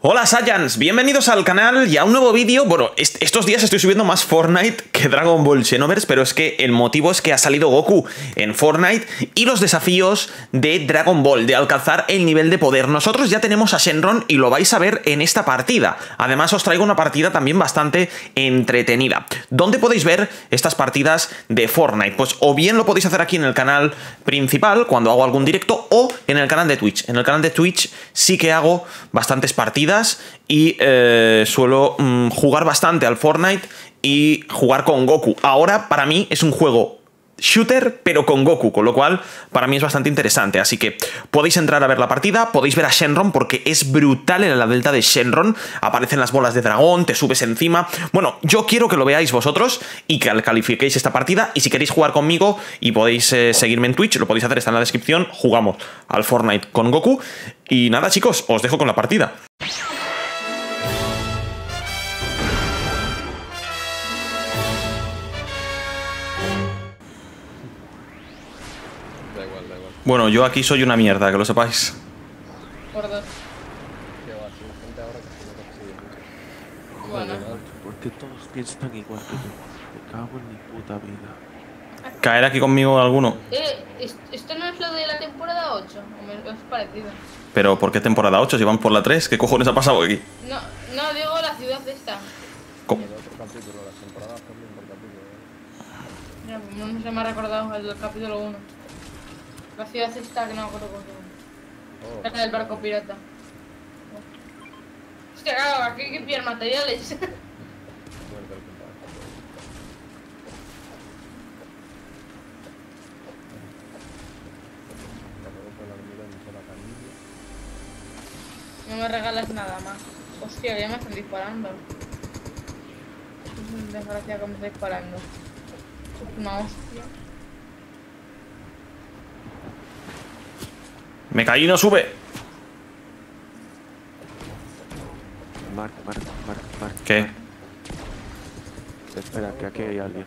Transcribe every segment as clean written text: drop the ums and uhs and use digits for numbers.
Hola Saiyans, bienvenidos al canal y a un nuevo vídeo. Bueno, estos días estoy subiendo más Fortnite que Dragon Ball Xenoverse, pero es que el motivo es que ha salido Goku en Fortnite y los desafíos de Dragon Ball, de alcanzar el nivel de poder. Nosotros ya tenemos a Shenron y lo vais a ver en esta partida. Además os traigo una partida también bastante entretenida. ¿Dónde podéis ver estas partidas de Fortnite? Pues o bien lo podéis hacer aquí en el canal principal, cuando hago algún directo, o en el canal de Twitch. En el canal de Twitch sí que hago bastantes partidas y suelo jugar bastante al Fortnite y jugar con Goku. Ahora para mí es un juego shooter pero con Goku, con lo cual para mí es bastante interesante, así que podéis entrar a ver la partida, podéis ver a Shenron porque es brutal en la delta de Shenron, aparecen las bolas de dragón, te subes encima. Bueno, yo quiero que lo veáis vosotros y que califiquéis esta partida, y si queréis jugar conmigo y podéis seguirme en Twitch, lo podéis hacer, está en la descripción. Jugamos al Fortnite con Goku y nada chicos, os dejo con la partida. Bueno, yo aquí soy una mierda, que lo sepáis. Por dos. Bueno. ¿Por qué todos piensan igual que yo? Me cago en mi puta vida. ¿Caer aquí conmigo alguno? ¿Esto no es lo de la temporada 8? ¿O es parecido? ¿Pero por qué temporada 8? Si van por la 3, ¿qué cojones ha pasado aquí? No, digo la ciudad esta. ¿Cómo? Ya, no se me ha recordado el del capítulo 1. La ciudad esta que no me acuerdo cómo se llama. La del barco pirata. Hostia, claro, aquí hay que pillar materiales. No me regalas nada más. Hostia, ya me están disparando. Es desgracia que me está disparando. Es una hostia. Me caí y no sube. Mark. ¿Qué? Espera, que aquí hay alguien.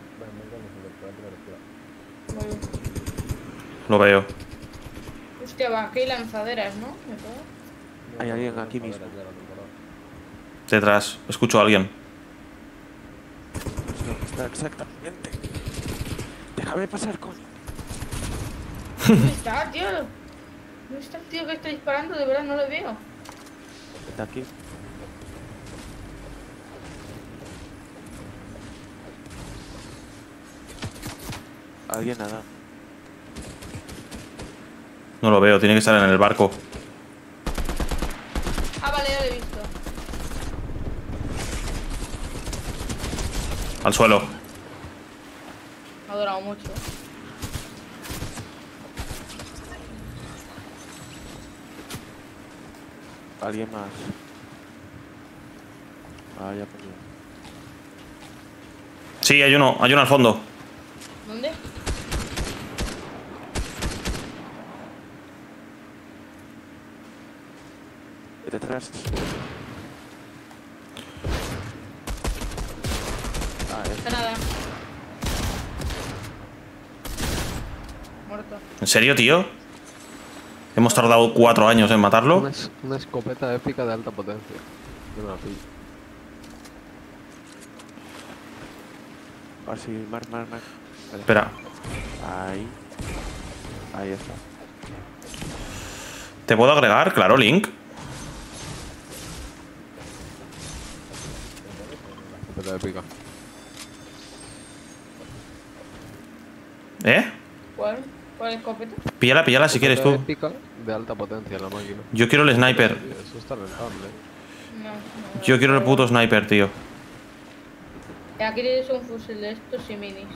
Lo veo. Hostia, va, aquí hay lanzaderas, ¿no? ¿Me puedo? Hay alguien aquí mismo. Detrás, escucho a alguien. No, está exactamente. Déjame pasar, coño. ¿Dónde está, tío? ¿Dónde está el tío que está disparando? De verdad no lo veo. Está aquí. Alguien nada. No lo veo, tiene que estar en el barco. Ah, vale, ya lo he visto. Al suelo. Me ha durado mucho. Alguien más. Ah, ya perdió. Sí, hay uno al fondo. ¿Dónde? Detrás. Ah, Está nada. Muerto. ¿En serio, tío? Hemos tardado 4 años en matarlo. Una escopeta épica de alta potencia. Yo no la pillo. Ah, sí, Mark. Espera, Ahí está. ¿te puedo agregar? Claro, Link. Escopeta épica. ¿Eh? ¿Cuál escopeta? Píllala si quieres tú. Épica de alta potencia la máquina. Yo quiero el sniper. Eso está rentable. No. Yo quiero el puto sniper, tío. Aquí tienes un fusil de estos y minis.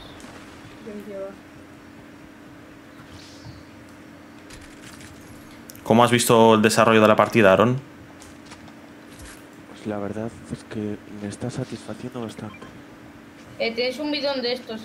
¿Cómo has visto el desarrollo de la partida, Aaron? Pues la verdad es que me está satisfaciendo bastante. Tienes un bidón de estos,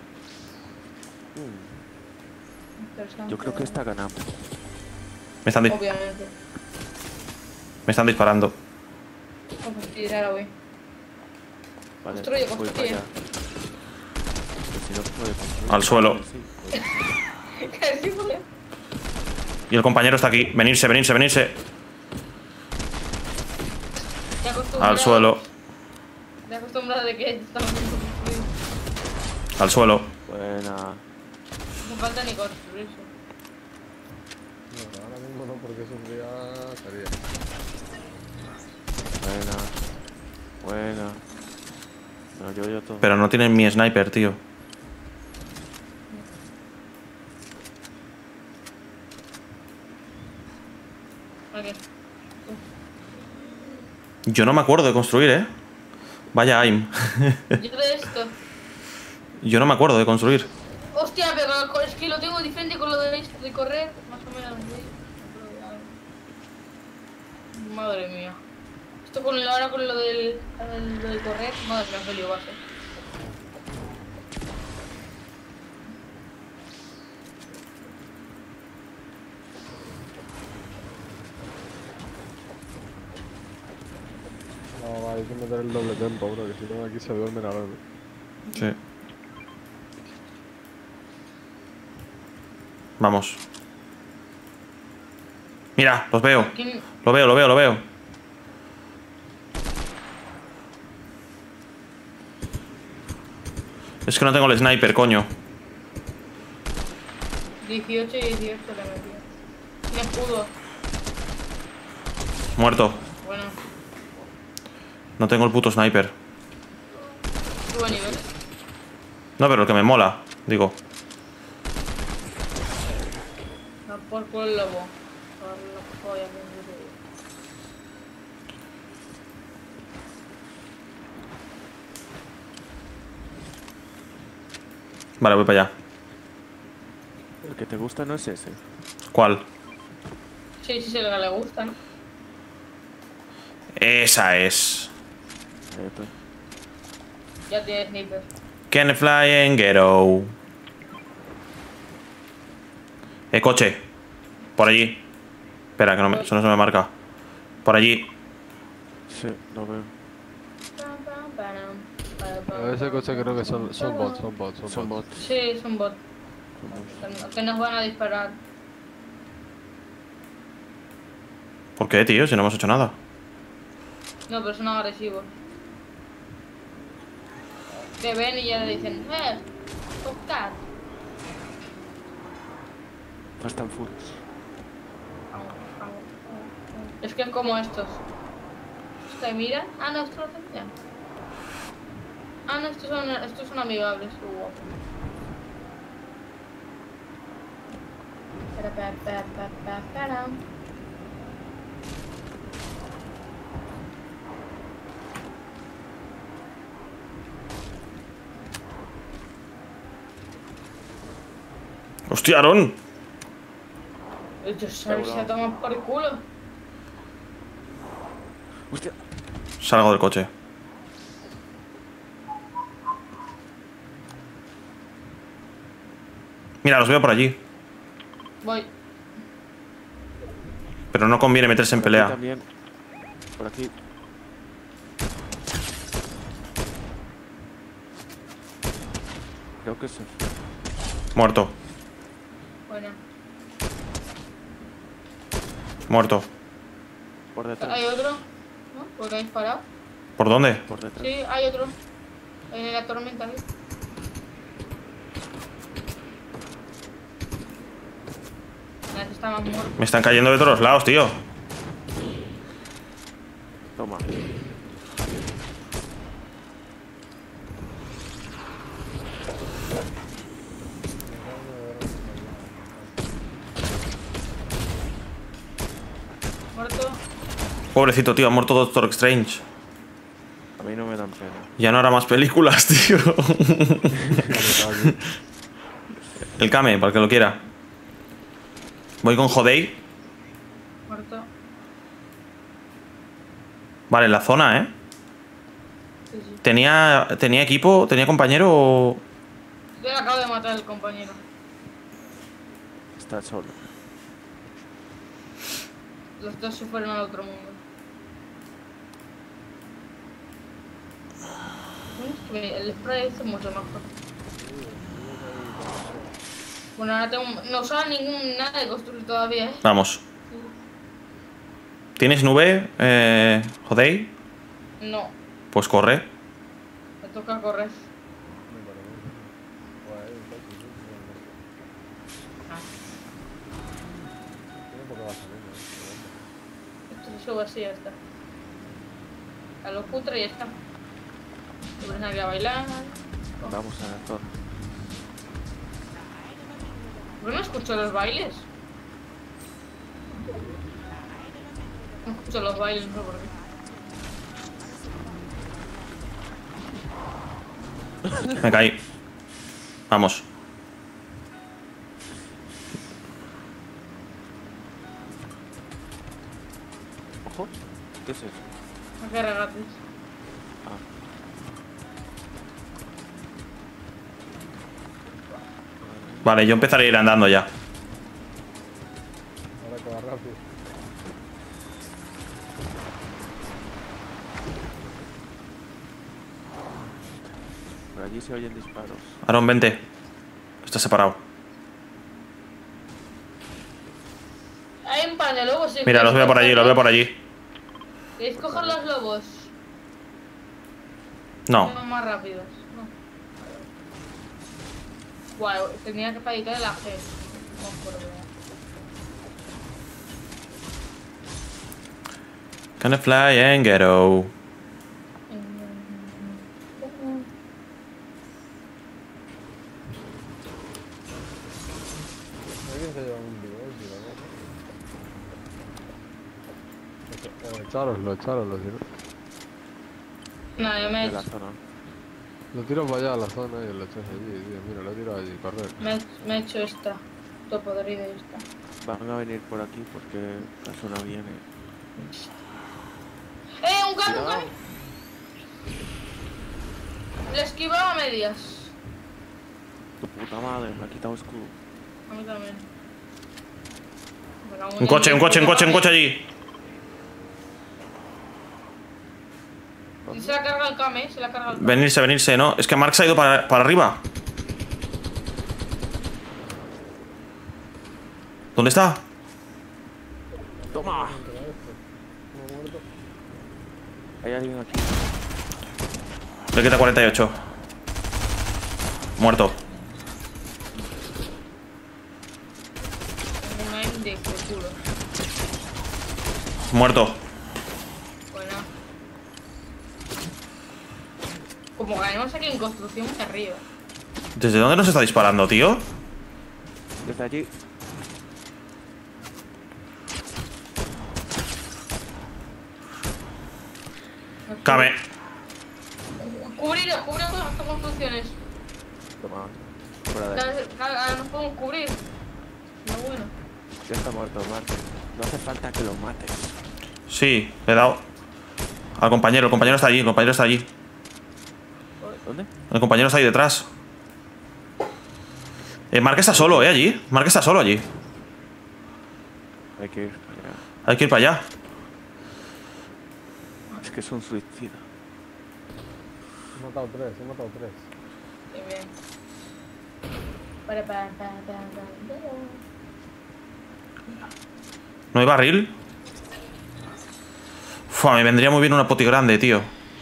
Yo creo que está ganando. Obviamente. Me están disparando. Vamos a tirar hoy. Vale, Construye. voy para allá. Si no puede construir. Al suelo. Sí. Casi fue. Y el compañero está aquí. Venirse. Te acostumbras. Al suelo. Te acostumbras de que estamos construidos. Al suelo. Buena. No falta ni construirse. No, ahora mismo no, porque es un día sería. Buena. No, yo todo. Pero no tienen mi sniper, tío. Ok. Yo no me acuerdo de construir, ¿eh? Vaya aim. Yo de esto. Yo no me acuerdo de construir. Hostia, pero es que lo tengo diferente con lo de correr. Más o menos. Madre mía. Esto ahora con lo del correr. Madre mía, qué lío va a ser. No, hay que meter el doble tempo, bro, que si no aquí se duermen a ver. Sí. Vamos. Mira, los veo. ¿Quién? Lo veo. Es que no tengo el sniper, coño. 18 y 18 le metí. Tiene escudo. Muerto. Bueno, No tengo el puto sniper. sube nivel. No, pero el que me mola, digo. Da por culo el lobo. Por la polla, me dice. Vale, voy para allá. El que te gusta no es ese. ¿Cuál? Sí, sí, el que le gusta, ¿no? Esa es. Pues. Ya tiene sniper. Can fly and ghetto. Coche. Por allí. Espera, que no eso no se me marca. Por allí. Sí, lo veo. Ese coche creo que son bots. Son bots. Sí, es un bot. Que nos van a disparar. ¿Por qué, tío? Si no hemos hecho nada. No, pero son agresivos. Te ven y ya le dicen, tocar. Fast and Furious. Es que es como estos. ¿Te miran? Ah, no, estos no te miran. Ah, no, estos son amigables. Qué guapo. Para. ¡Hostia, Aaron! Ellos se toman por culo. Hostia. Salgo del coche. Mira, los veo por allí. Voy. Pero no conviene meterse en Por aquí pelea. también. Por aquí. Creo que se fue. Muerto. Bueno. Muerto. Por detrás. ¿Hay otro? ¿No? ¿Porque ha disparado? ¿Por dónde? Por detrás. Sí, hay otro. En la tormenta, ¿ves? Este está más muerto. Me están cayendo de todos los lados, tío. Toma. Muerto. Pobrecito, tío. Ha muerto Doctor Strange. A mí no me dan pena. Ya no hará más películas, tío. El Kame, para el que lo quiera. Voy con Jodei. Muerto. Vale, en la zona, ¿eh? Sí, sí. ¿Tenía equipo? ¿Tenía compañero o...? Yo le acabo de matar al compañero. Está solo. Los dos se fueron al otro mundo. El spray es mucho mejor. Bueno, ahora tengo... No usaba nada de construir todavía, ¿eh? Vamos. ¿Tienes nube, Jodei? No, Pues corre. me toca correr. Ah, esto se sube así y ya está. A lo cutre y ya está. Te pones aquí a bailar. Vamos a la torre. ¿Por qué no escucho los bailes? No escucho los bailes, no sé por qué. Me caí. Vamos. Ojo. ¿Qué es eso? No que regates. Ah. Vale, yo empezaré a ir andando ya. Ahora que va rápido. Por allí se oyen disparos. Aaron, vente. Está separado. Hay un par de lobos. Si Mira, los queréis veo por allí, los veo por cogerlos. allí. ¿Queréis coger los lobos? No. Son más rápidos. No. Guau, tenía que palitar el AG. No me acuerdo. Can I fly and get out? Alguien se lleva un video, echároslo, si no. No, yo me he De la hecho, zona. Lo tiro para allá a la zona y lo echas allí, tío. Mira, lo tiro allí, correr. me he hecho esta. Todo podrido esta. Van a venir por aquí porque la zona viene. ¡Un carro, un Cuidado. carro! Le esquivaba a medias. Tu puta madre, me ha quitado escudo. A mí también. Me cago en Un coche, el- un coche, un coche, un coche allí. Y se la carga el Kame, se la carga el Kame. Venirse, venirse, ¿no? Es que Mark se ha ido para arriba. ¿Dónde está? ¡Toma! Hay alguien aquí. Le quita 48. Muerto. Un aim de culo. Muerto. Bueno. Como ganemos aquí en construcción muy arriba. ¿Desde dónde nos está disparando, tío? Desde allí. Kame. Cubrir estas construcciones. Toma. Fuera de ahí. Ahora nos podemos cubrir. No, bueno. Ya está muerto, Marte. No hace falta que lo mates. Sí, le he dado. Al compañero, el compañero está allí, el compañero está allí. ¿Dónde? El compañero está ahí detrás. Mark está solo, allí. Mark está solo allí. Hay que ir para allá. Hay que ir para allá. Es que es un suicida. He matado tres. Bien, bien. Para. ¿No hay barril? Fua, me vendría muy bien una poti grande, tío.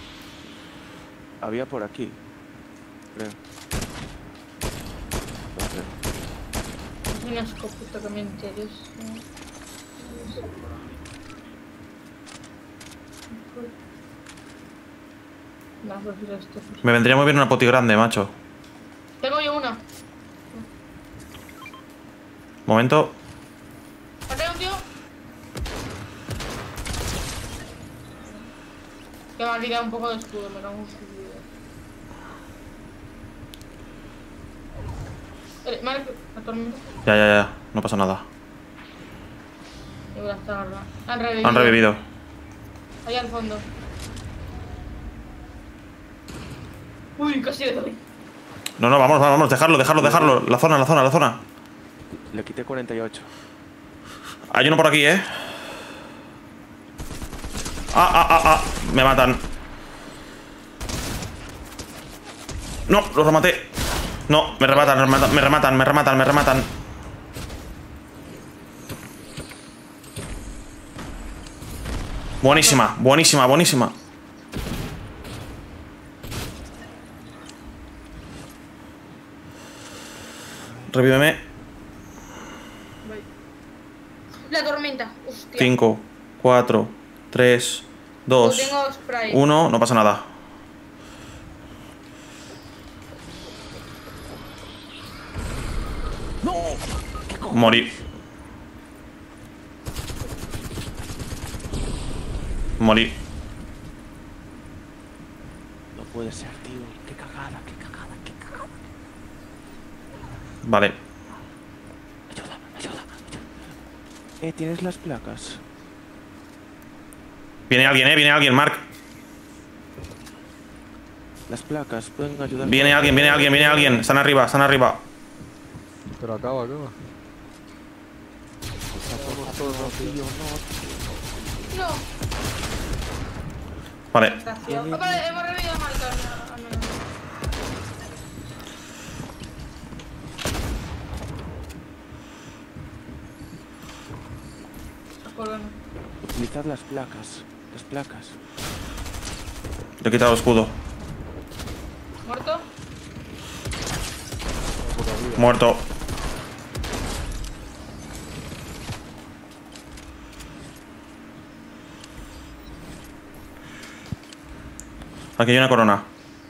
Había por aquí. Creo. No sé. Hay una escopeta que me interesa. No, prefiero esto. Me vendría muy bien una poti grande, macho. Tengo yo una. Momento. ¿Acá hay un tío? Que me ha quitado un poco de escudo, me cago en su vida. Mark, la tormenta. Ya. No pasa nada. Y voy a estar arriba. Han revivido. Han revivido. Allá al fondo. Uy, casi le doy. No, vamos. Dejarlo. La zona. Le quité 48. Hay uno por aquí, ¿eh? Me matan. No, los rematé. No, me rematan. Buenísima. Revíveme. Voy. La tormenta. Hostia. 5, 4, 3, 2, No tengo spray. 1. No pasa nada. Morí. Morí. No puede ser, tío. Qué cagada, qué cagada, qué cagada. Vale. Ayuda, ayuda, ayuda. ¿Tienes las placas? Viene alguien, Mark. Las placas pueden ayudar. Viene alguien. Están arriba. Pero acaba. Tío, no. No. Vale. Estación. Vale, hemos revivido a Marta. Utilizad las placas. Las placas. Le he quitado el escudo. ¿Muerto? Muerto. Aquí hay una corona.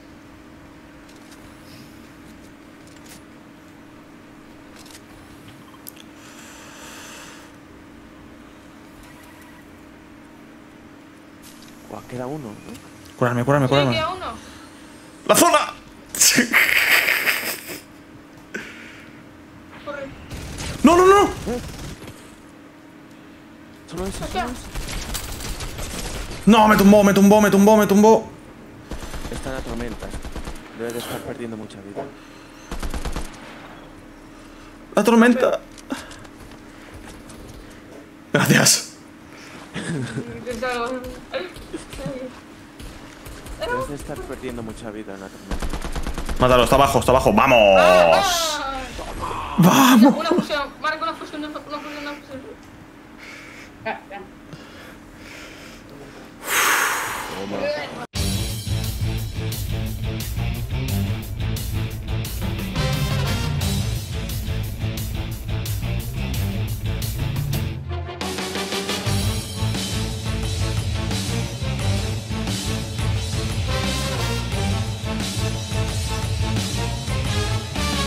Buah, queda uno, ¿no? Curarme. Sí, queda uno. ¡La zona! Corre. ¡No! Solo eso, Hostia. solo eso. No, me tumbó. Está en la tormenta. Debe de estar perdiendo mucha vida. La tormenta. Gracias. Debes de estar perdiendo mucha vida en la tormenta. Mátalo, está abajo. ¡Vamos! ¡Vamos! Una fusión. Marca una fusión. Ya.